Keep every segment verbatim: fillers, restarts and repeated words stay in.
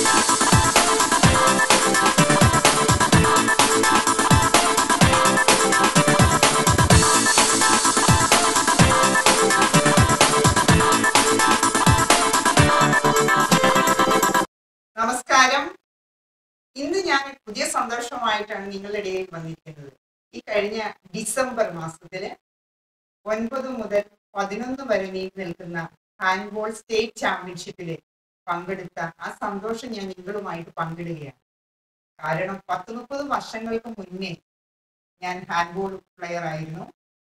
നമസ്കാരം. ഇന്ന് ഞാൻ പുതിയ സന്തോഷമായിട്ടാണ് നിങ്ങളുടെ ഇടയിൽ വന്നിരിക്കുന്നത്. ഈ കഴിഞ്ഞ ഡിസംബർ മാസത്തില് ഒൻപത് മുതൽ പതിനൊന്ന് വരെ നീണ്ടു നിൽക്കുന്ന ഹാൻഡ്ബോൾ സ്റ്റേറ്റ് ചാമ്പ്യൻഷിപ്പില് പങ്കെടുത്ത ആ സന്തോഷം ഞാൻ നിങ്ങളുമായിട്ട് പങ്കിടുകയാണ്. കാരണം പത്ത് മുപ്പത് വർഷങ്ങൾക്ക് മുന്നേ ഞാൻ ഹാൻഡ്ബോൾ പ്ലെയർ ആയിരുന്നു.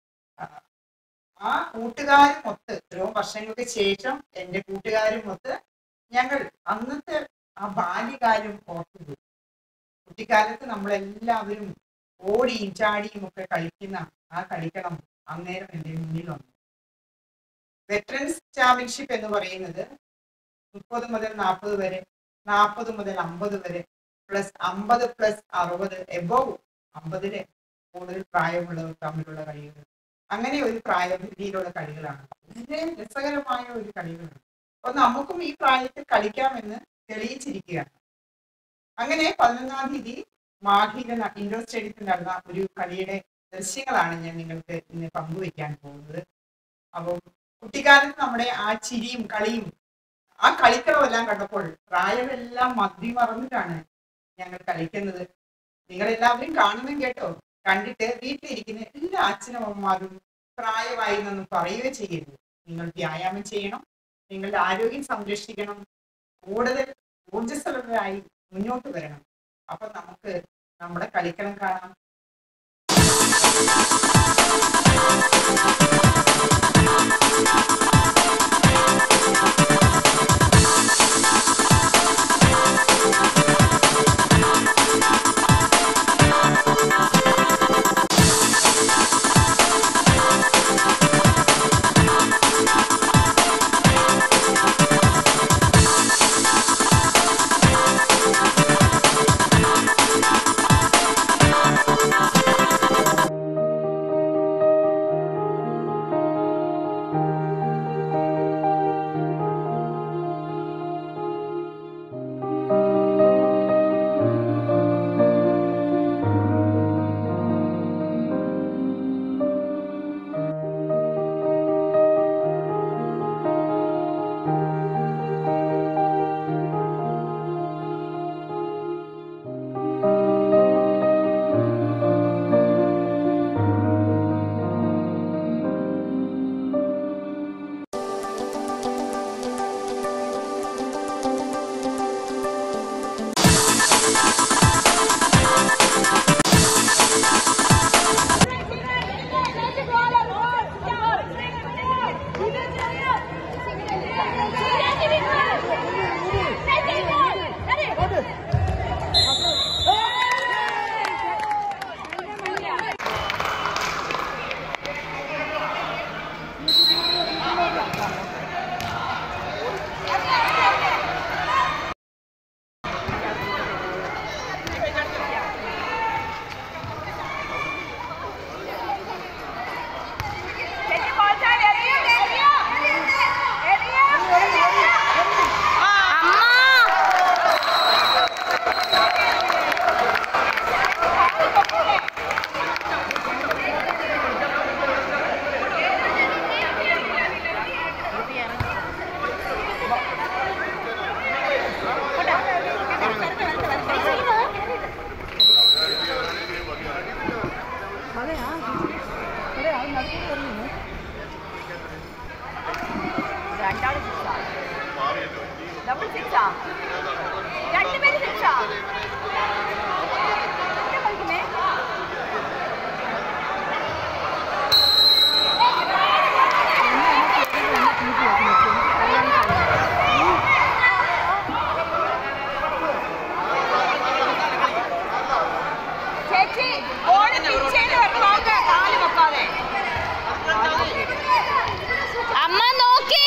ആ കൂട്ടുകാരുമൊത്ത് ഇത്രയും വർഷങ്ങൾക്ക് ശേഷം എൻ്റെ കൂട്ടുകാരുമൊത്ത് ഞങ്ങൾ അന്നത്തെ ആ ബാല്യകാലം ഓർക്കുന്നു. കുട്ടിക്കാലത്ത് നമ്മളെല്ലാവരും ഓടിയും ചാടിയും ഒക്കെ കളിക്കുന്ന ആ കളിക്കണം അന്നേരം എൻ്റെ മുന്നിൽ വന്നു. വെറ്ററൻസ് ചാമ്പ്യൻഷിപ്പ് എന്ന് പറയുന്നത് മുപ്പത് മുതൽ നാൽപ്പത് വരെ, നാൽപ്പത് മുതൽ അമ്പത് വരെ, പ്ലസ് അമ്പത് പ്ലസ് അറുപത്, എബോവ് അമ്പതിന് കൂടുതൽ പ്രായമുള്ളവർ തമ്മിലുള്ള കളികൾ, അങ്ങനെ ഒരു പ്രായപരിധിയിലുള്ള കളികളാണ്. വളരെ രസകരമായ ഒരു കളികളാണ്. അപ്പൊ നമുക്കും ഈ പ്രായത്തിൽ കളിക്കാമെന്ന് തെളിയിച്ചിരിക്കുകയാണ്. അങ്ങനെ പതിനൊന്നാം തീയതി മാഹിയിലെ ഇൻഡോർ സ്റ്റേഡിയത്തിൽ നടന്ന ഒരു കളിയുടെ ദൃശ്യങ്ങളാണ് ഞാൻ നിങ്ങൾക്ക് ഇന്ന് പങ്കുവയ്ക്കാൻ പോകുന്നത്. അപ്പം കുട്ടിക്കാലത്ത് നമ്മുടെ ആ ചിരിയും കളിയും ആ കളിക്കളവും എല്ലാം കണ്ടപ്പോൾ പ്രായമെല്ലാം മതിമറന്നിട്ടാണ് ഞങ്ങൾ കളിക്കുന്നത്. നിങ്ങളെല്ലാവരും കാണുന്നും കേട്ടോ. കണ്ടിട്ട് വീട്ടിലിരിക്കുന്ന എല്ലാ അച്ഛനമ്മമാരും പ്രായമായി എന്നൊന്നും പറയുകയോ ചെയ്യരുത്. നിങ്ങൾ വ്യായാമം ചെയ്യണം, നിങ്ങളുടെ ആരോഗ്യം സംരക്ഷിക്കണം, കൂടുതൽ ഊർജ്ജസ്വലരായി മുന്നോട്ട് വരണം. അപ്പൊ നമുക്ക് നമ്മുടെ കളിക്കളം കാണാം. ഡബിൾ സിക്സാ രണ്ടുപേര് സിക്സാ ചേച്ചി ഓടി പിടിച്ചേന്ന് വെക്കാതെ കാല് വെക്കാതെ അമ്മ നോക്കി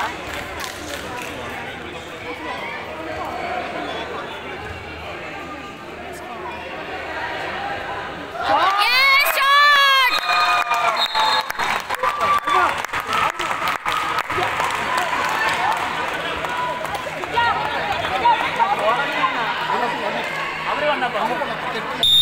അവര് വന്നപ്പോ